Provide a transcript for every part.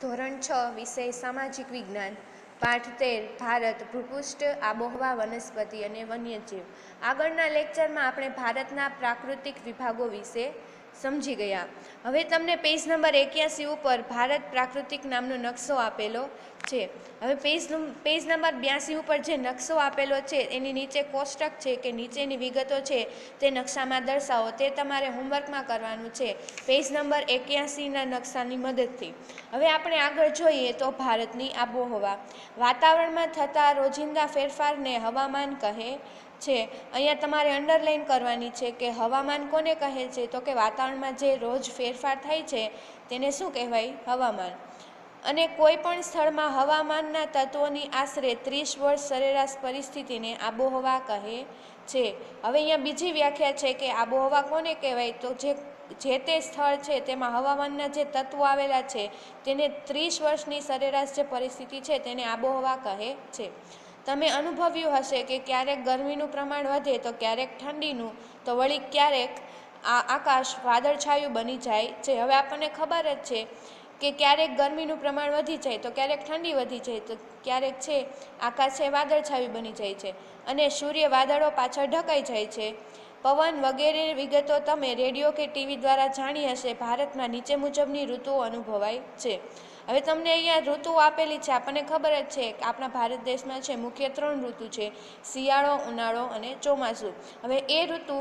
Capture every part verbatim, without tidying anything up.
ધોરણ છ વિષય સામાજિક વિજ્ઞાન પાઠ તેર ભારત ભૂપૃષ્ઠ આબોહવા વનસ્પતિ અને વન્યજીવ। આગળના લેક્ચરમાં આપણે ભારતના પ્રાકૃતિક વિભાગો વિશે સમજી ગયા। હવે તમને પેજ નંબર એક્યાસી ઉપર ભારત પ્રાકૃતિક નામનો નકશો આપેલો છે। હવે પેજ પેજ નંબર બ્યાસી ઉપર જે નકશો આપેલો છે એની નીચે કોષ્ટક છે કે નીચેની વિગતો છે તે નકશામાં દર્શાવો, તે તમારે હોમવર્કમાં કરવાનું છે પેજ નંબર એક્યાસીના નકશાની મદદથી। હવે આપણે આગળ જોઈએ તો ભારતની આબોહવા, વાતાવરણમાં થતા રોજિંદા ફેરફારને હવામાન કહે છે। અહીંયા તમારે અંડરલાઇન કરવાની છે કે હવામાન કોને કહે છે, તો કે વાતાવરણમાં જે રોજ ફેરફાર થાય છે તેને શું કહેવાય? હવામાન। અને કોઈ પણ સ્થળમાં હવામાનના તત્વોની આશરે ત્રીસ વર્ષ સરેરાશ પરિસ્થિતિને આબોહવા કહે છે। હવે અહીંયા બીજી વ્યાખ્યા છે કે આબોહવા કોને કહેવાય, તો જે જે તે સ્થળ છે તેમાં હવામાનના જે તત્વો આવેલા છે તેને ત્રીસ વર્ષની સરેરાશ જે પરિસ્થિતિ છે તેને આબોહવા કહે છે। તમે અનુભવ્યું હશે કે ક્યારેક ગરમીનું પ્રમાણ વધે તો ક્યારેક ઠંડીનું, તો વળી ક્યારેક આ આકાશ વાદળછાયું બની જાય છે। હવે આપણને ખબર જ છે કે ક્યારેક ગરમીનું પ્રમાણ વધી જાય તો ક્યારેક ઠંડી વધી જાય તો ક્યારેક છે આકાશ છે વાદળછાયું બની જાય છે અને સૂર્ય વાદળો પાછળ ઢકાઈ જાય છે। પવન વગેરે વિગતો તમે રેડિયો કે ટીવી દ્વારા જાણી હશે। ભારતમાં નીચે મુજબની ઋતુઓ અનુભવાય છે। હવે તમને અહીંયા ઋતુઓ આપેલી છે, આપણને ખબર જ છે કે આપણા ભારત દેશમાં છે મુખ્ય ત્રણ ઋતુ છે, શિયાળો, ઉનાળો અને ચોમાસું। હવે એ ઋતુ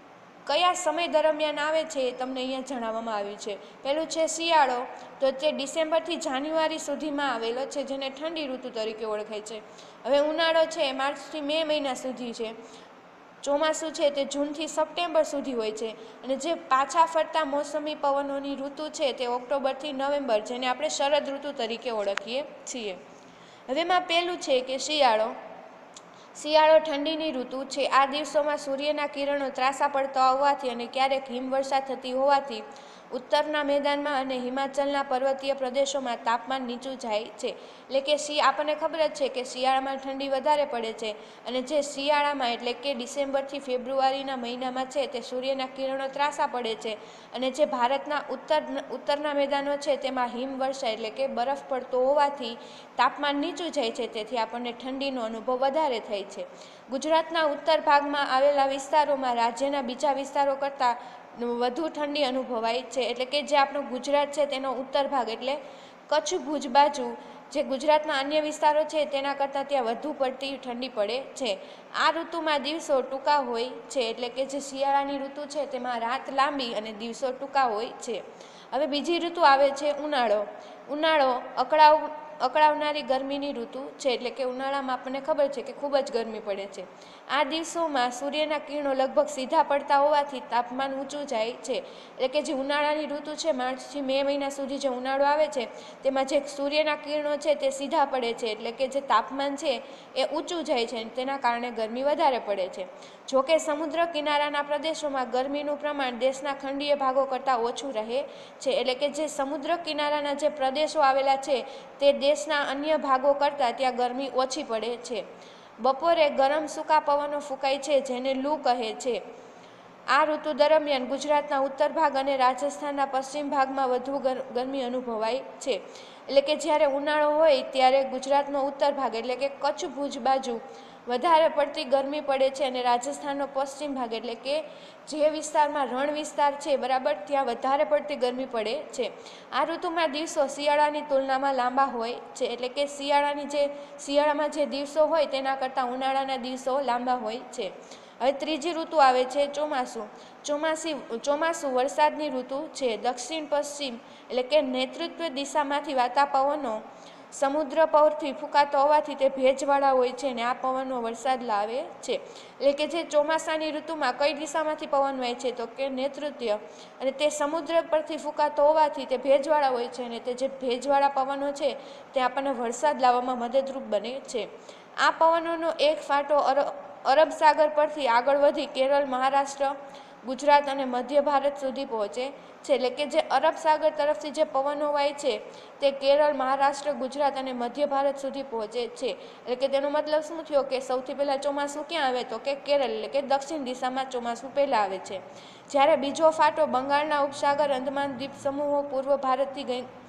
કયા સમય દરમિયાન આવે છે એ તમને અહીંયા જણાવવામાં આવ્યું છે। પહેલું છે શિયાળો, તો તે ડિસેમ્બરથી જાન્યુઆરી સુધીમાં આવેલો છે, જેને ઠંડી ઋતુ તરીકે ઓળખાય છે। હવે ઉનાળો છે એ માર્ચથી મે મહિના સુધી છે। ચોમાસું છે તે જૂનથી સપ્ટેમ્બર સુધી હોય છે અને જે પાછા ફરતા મોસમી પવનોની ઋતુ છે તે ઓક્ટોબરથી નવેમ્બર, જેને આપણે શરદ ઋતુ તરીકે ઓળખીએ છીએ। હવે એમાં પહેલું છે કે શિયાળો। શિયાળો ઠંડીની ઋતુ છે। આ દિવસોમાં સૂર્યના કિરણો ત્રાસા પડતા હોવાથી અને ક્યારેક હિમવર્ષા થતી હોવાથી ઉત્તરના મેદાનમાં અને હિમાચલના પર્વતીય પ્રદેશોમાં તાપમાન નીચું જાય છે। એટલે કે શિ આપણને ખબર જ છે કે શિયાળામાં ઠંડી વધારે પડે છે અને જે શિયાળામાં એટલે કે ડિસેમ્બરથી ફેબ્રુઆરીના મહિનામાં છે તે સૂર્યના કિરણો ત્રાસા પડે છે અને જે ભારતના ઉત્તર ઉત્તરના મેદાનો છે તેમાં હિમવર્ષા એટલે કે બરફ પડતો હોવાથી તાપમાન નીચું જાય છે, તેથી આપણને ઠંડીનો અનુભવ વધારે થાય છે। ગુજરાતના ઉત્તર ભાગમાં આવેલા વિસ્તારોમાં રાજ્યના બીજા વિસ્તારો કરતાં વધુ ઠંડી અનુભવાય છે। એટલે કે જે આપણું ગુજરાત છે તેનો ઉત્તર ભાગ એટલે કચ્છ ભુજ બાજુ જે ગુજરાતના અન્ય વિસ્તારો છે તેના કરતાં ત્યાં વધુ પડતી ઠંડી પડે છે। આ ઋતુમાં દિવસો ટૂંકા હોય છે, એટલે કે જે શિયાળાની ઋતુ છે તેમાં રાત લાંબી અને દિવસો ટૂંકા હોય છે। હવે બીજી ઋતુ આવે છે ઉનાળો। ઉનાળો અકળાવ અકળાવનારી ગરમીની ઋતુ છે, એટલે કે ઉનાળામાં આપણને ખબર છે કે ખૂબ જ ગરમી પડે છે। આ દિવસોમાં સૂર્યના કિરણો લગભગ સીધા પડતા હોવાથી તાપમાન ઊંચું જાય છે। એટલે કે જે ઉનાળાની ઋતુ છે માર્ચથી મે મહિના સુધી જે ઉનાળો આવે છે તેમાં જે સૂર્યના કિરણો છે તે સીધા પડે છે, એટલે કે જે તાપમાન છે એ ઊંચું જાય છે અને તેના કારણે ગરમી વધારે પડે છે। જોકે સમુદ્ર કિનારાના પ્રદેશોમાં ગરમીનું પ્રમાણ દેશના ખંડીય ભાગો કરતાં ઓછું રહે છે। એટલે કે જે સમુદ્ર કિનારાના જે પ્રદેશો આવેલા છે તે દેશના અન્ય ભાગો કરતાં ત્યાં ગરમી ઓછી પડે છે। બપોરે ગરમ સૂકા પવનો ફૂંકાય છે જેને લૂ કહે છે। આ ઋતુ દરમિયાન ગુજરાતના ઉત્તર ભાગ અને રાજસ્થાનના પશ્ચિમ ભાગમાં વધુ ગરમી અનુભવાય છે। એટલે કે જ્યારે ઉનાળો હોય ત્યારે ગુજરાતનો ઉત્તર ભાગ એટલે કે કચ્છ ભુજ બાજુ વધારે પડતી ગરમી પડે છે અને રાજસ્થાનનો પશ્ચિમ ભાગ એટલે કે જે વિસ્તારમાં રણ વિસ્તાર છે બરાબર ત્યાં વધારે પડતી ગરમી પડે છે। આ ઋતુમાં દિવસો શિયાળાની તુલનામાં લાંબા હોય છે, એટલે કે શિયાળાની જે શિયાળામાં જે દિવસો હોય તેના કરતાં ઉનાળાના દિવસો લાંબા હોય છે। હવે ત્રીજી ઋતુ આવે છે ચોમાસું। ચોમાસી ચોમાસું વરસાદની ઋતુ છે। દક્ષિણ પશ્ચિમ એટલે કે નેતૃત્વ દિશામાંથી વાતા પવનો સમુદ્ર પરથી ફૂંકાતો હોવાથી તે ભેજવાળા હોય છે અને આ પવનો વરસાદ લાવે છે। એટલે કે જે ચોમાસાની ઋતુમાં કઈ દિશામાંથી પવન વહે છે, તો કે નેતૃત્વ, અને તે સમુદ્ર પરથી ફૂંકાતો હોવાથી તે ભેજવાળા હોય છે અને તે જે ભેજવાળા પવનો છે તે આપણને વરસાદ લાવવામાં મદદરૂપ બને છે। આ પવનોનો એક ફાંટો અર અરબ સાગર પરથી આગળ વધી કેરળ, મહારાષ્ટ્ર, ગુજરાત અને મધ્ય ભારત સુધી પહોંચે છે। એટલે કે જે અરબ સાગર તરફથી જે પવનો વાય છે તે કેરળ, મહારાષ્ટ્ર, ગુજરાત અને મધ્ય ભારત સુધી પહોંચે છે। એટલે કે તેનો મતલબ શું થયો કે સૌથી પહેલાં ચોમાસું ક્યાં આવે, તો કે કેરળ એટલે કે દક્ષિણ દિશામાં ચોમાસું પહેલાં આવે છે। જ્યારે બીજો ફાંટો બંગાળના ઉપસાગર, અંદમાન દ્વીપ સમૂહો, પૂર્વ ભારતથી ગઈ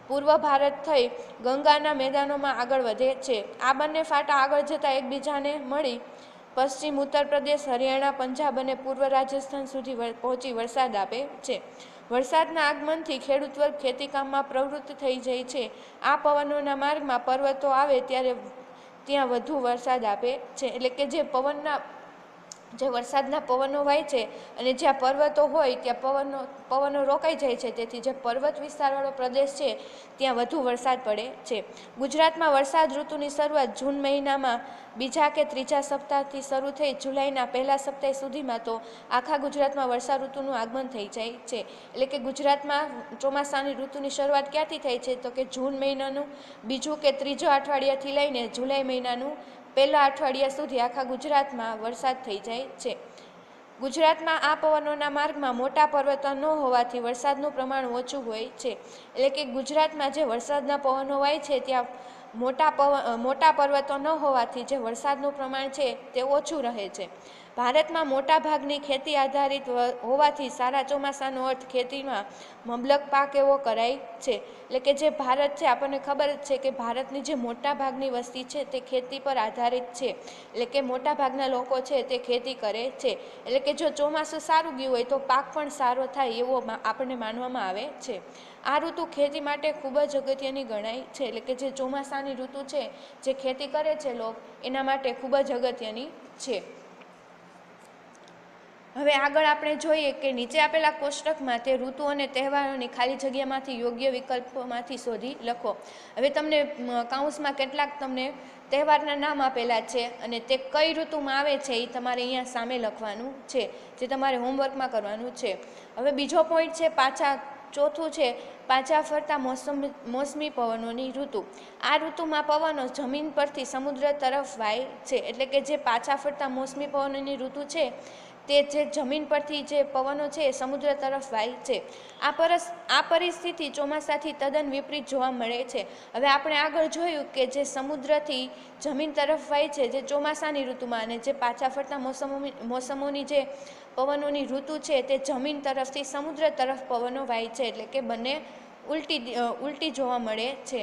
પૂર્વ ભારત થઈ ગંગાના મેદાનોમાં આગળ વધે છે. આ બંને ફાટા આગળ જતાં એકબીજાને મળી પશ્ચિમ ઉત્તર પ્રદેશ, હરિયાણા, પંજાબ અને પૂર્વ રાજસ્થાન સુધી પહોંચી વરસાદ આપે છે. વરસાદના આગમનથી ખેડૂત વર્ગ ખેતીકામમાં પ્રવૃત્ત થઈ જાય છે. આ પવનોના માર્ગમાં પર્વતો આવે ત્યારે ત્યાં વધુ વરસાદ આપે છે. એટલે કે જે પવનના જે વરસાદના પવનો વાય છે અને જ્યાં પર્વતો હોય ત્યાં પવનો પવનો રોકાઈ જાય છે, તેથી જે પર્વત વિસ્તારવાળો પ્રદેશ છે ત્યાં વધુ વરસાદ પડે છે. ગુજરાતમાં વરસાદ ઋતુની શરૂઆત જૂન મહિનામાં બીજા કે ત્રીજા સપ્તાહથી શરૂ થઈ જુલાઈના પહેલા સપ્તાહ સુધીમાં તો આખા ગુજરાતમાં વર્ષા ઋતુનું આગમન થઈ જાય છે. એટલે કે ગુજરાતમાં ચોમાસાની ઋતુની શરૂઆત ક્યાંથી થાય છે તો કે જૂન મહિનાનું બીજું કે ત્રીજો અઠવાડિયાથી લઈને જુલાઈ મહિનાનું પહેલા અઠવાડિયા સુધી આખા ગુજરાતમાં વરસાદ થઈ જાય છે. ગુજરાતમાં આ પવનોના માર્ગમાં મોટા પર્વતો ન હોવાથી વરસાદનું પ્રમાણ ઓછું હોય છે. એટલે કે ગુજરાતમાં જે વરસાદના પવનો વાય છે ત્યાં મોટા પવન મોટા પર્વતો ન હોવાથી જે વરસાદનું પ્રમાણ છે તે ઓછું રહે છે. ભારતમાં મોટા ભાગની ખેતી આધારિત હોવાથી સારા ચોમાસાનો અર્થ ખેતીમાં મબલક પાક એવો કરાય છે. એટલે કે જે ભારત છે, આપણને ખબર જ છે કે ભારતની જે મોટા ભાગની વસ્તી છે તે ખેતી પર આધારિત છે. એટલે કે મોટા ભાગના લોકો છે તે ખેતી કરે છે. એટલે કે જો ચોમાસું સારું ગયું હોય તો પાક પણ સારો થાય એવો આપણને માનવામાં આવે છે. આ ઋતુ ખેતી માટે ખૂબ જ અગત્યની ગણાય છે. એટલે કે જે ચોમાસાની ઋતુ છે જે ખેતી કરે છે લોક એના માટે ખૂબ જ અગત્યની છે. હવે આગળ આપણે જોઈએ કે નીચે આપેલા કોષ્ટકમાં તે ઋતુ અને તહેવારોની ખાલી જગ્યામાંથી યોગ્ય વિકલ્પોમાંથી શોધી લખો. હવે તમને કાઉન્સમાં કેટલાક તમને તહેવારના નામ આપેલા છે અને તે કઈ ઋતુમાં આવે છે એ તમારે અહીંયા સામે લખવાનું છે, જે તમારે હોમવર્કમાં કરવાનું છે. હવે બીજો પોઈન્ટ છે પાછા ચોથું છે પાછા ફરતા મોસમ મોસમી પવનોની ઋતુ. આ ઋતુમાં પવનો જમીન પરથી સમુદ્ર તરફ વાય છે. એટલે કે જે પાછા ફરતા મોસમી પવનોની ઋતુ છે તે જે જમીન પરથી જે પવનો છે એ સમુદ્ર તરફ વાય છે. આ પરસ આ પરિસ્થિતિ ચોમાસાથી તદ્દન વિપરીત જોવા મળે છે. હવે આપણે આગળ જોયું કે જે સમુદ્રથી જમીન તરફ વાય છે જે ચોમાસાની ઋતુમાં, અને જે પાછા ફરતા મોસમો મોસમોની જે પવનોની ઋતુ છે તે જમીન તરફથી સમુદ્ર તરફ પવનો વાય છે. એટલે કે બંને ઉલટી ઉલટી જોવા મળે છે.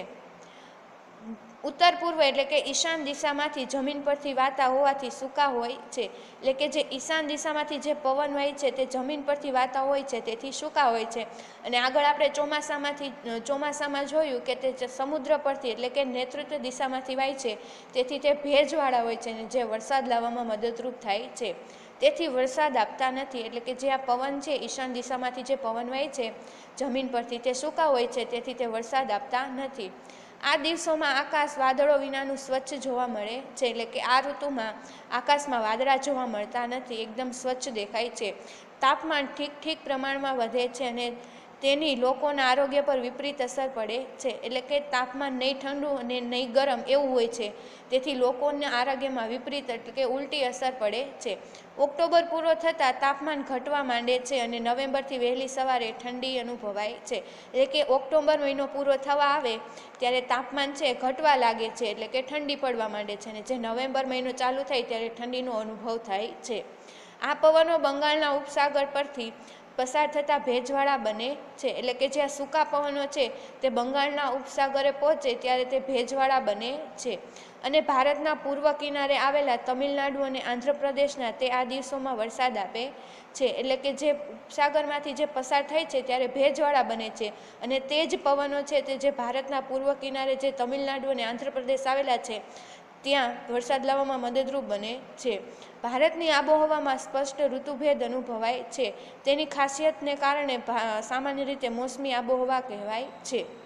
ઉત્તર પૂર્વ એટલે કે ઈશાન દિશામાંથી જમીન પરથી વાતા હોવાથી સૂકા હોય છે. એટલે કે જે ઈશાન દિશામાંથી જે પવન વાય છે તે જમીન પરથી વાતા હોય છે તેથી સૂકા હોય છે. અને આગળ આપણે ચોમાસામાંથી ચોમાસામાં જોયું કે તે સમુદ્ર પરથી એટલે કે નૈઋત્ય દિશામાંથી વાય છે તેથી તે ભેજવાળા હોય છે અને જે વરસાદ લાવવામાં મદદરૂપ થાય છે. તેથી વરસાદ આપતા નથી. એટલે કે જે આ પવન છે ઈશાન દિશામાંથી જે પવન વાય છે જમીન પરથી તે સૂકા હોય છે તેથી તે વરસાદ આપતા નથી. આ દિવસોમાં આકાશ વાદળો વિનાનું સ્વચ્છ જોવા મળે છે. એટલે કે આ ઋતુમાં આકાશમાં વાદળા જોવા મળતા નથી, એકદમ સ્વચ્છ દેખાય છે. તાપમાન ઠીક ઠીક પ્રમાણમાં વધે છે અને તેની લોકોના આરોગ્ય પર વિપરીત અસર પડે છે. એટલે કે તાપમાન નહીં ઠંડુ અને નહીં ગરમ એવું હોય છે, તેથી લોકોના આરોગ્યમાં વિપરીત એટલે કે ઉલટી અસર પડે છે. ઓક્ટોબર પૂરો થતાં તાપમાન ઘટવા માંડે છે અને નવેમ્બરથી વહેલી સવારે ઠંડી અનુભવાય છે. એટલે કે ઓક્ટોબર મહિનો પૂરો થવા આવે ત્યારે તાપમાન છે ઘટવા લાગે છે, એટલે કે ઠંડી પડવા માંડે છે, અને જે નવેમ્બર મહિનો ચાલુ થાય ત્યારે ઠંડીનો અનુભવ થાય છે. આ પવનો બંગાળના ઉપસાગર પરથી પસાર થતાં ભેજવાળા બને છે. એટલે કે જ્યાં સૂકા પવનો છે તે બંગાળના ઉપસાગરે પહોંચે ત્યારે તે ભેજવાળા બને છે. અને ભારતના પૂર્વ કિનારે આવેલા તમિલનાડુ અને આંધ્રપ્રદેશના તે આ દિવસોમાં વરસાદ આપે છે. એટલે કે જે ઉપસાગરમાંથી જે પસાર થાય છે ત્યારે ભેજવાળા બને છે અને તે જ પવનો છે તે જે ભારતના પૂર્વ કિનારે જે તમિલનાડુ અને આંધ્રપ્રદેશ આવેલા છે ત્યાં વરસાદ લાવવામાં મદદરૂપ બને છે. ભારતની આબોહવામાં સ્પષ્ટ ઋતુભેદ અનુભવાય છે. તેની ખાસિયતને કારણે સામાન્ય રીતે મોસમી આબોહવા કહેવાય છે.